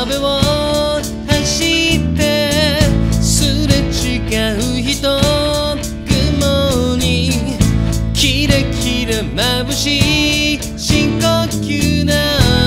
壁を走ってすれ違う人雲にキラキラ眩しい深呼吸な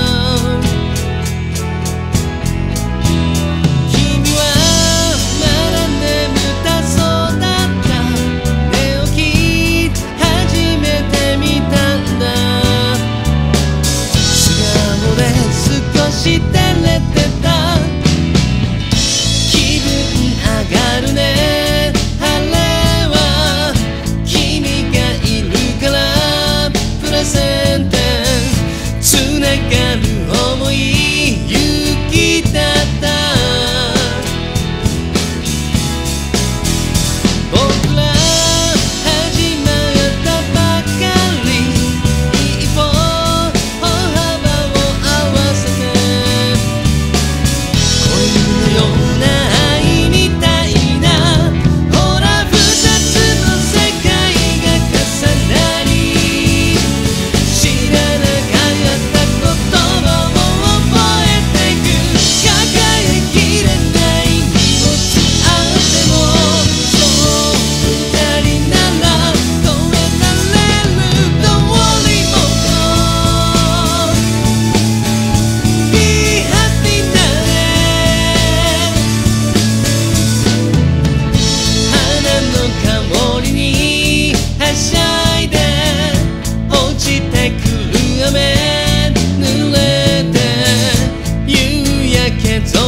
照れてた気分上がるね晴れは君がいるからプレゼントつながる想い勇気だった僕ら始まったばかり一歩歩幅を合わせてはしゃいで落ちてくる雨濡れて夕焼け